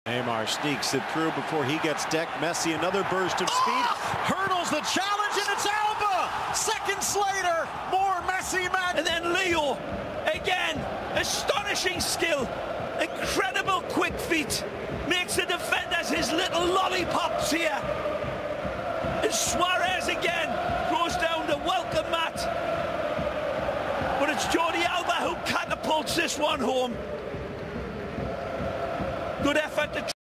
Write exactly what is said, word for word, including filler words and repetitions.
Neymar sneaks it through before he gets decked. Messi, another burst of speed. Oh! Hurdles the challenge, and it's Alba! Seconds later, more Messi magic. And then Leo, again, astonishing skill, incredible quick feet, makes the defenders his little lollipops here. And Suarez again goes down the welcome mat. But it's Jordi Alba who catapults this one home. Good effort to